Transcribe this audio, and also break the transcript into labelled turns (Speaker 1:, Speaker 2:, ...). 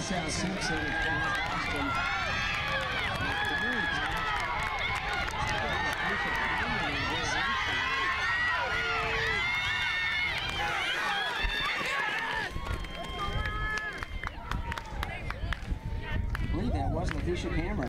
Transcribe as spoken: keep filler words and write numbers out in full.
Speaker 1: Sal Simpson from Boston. I believe that was Lavisha Cameron.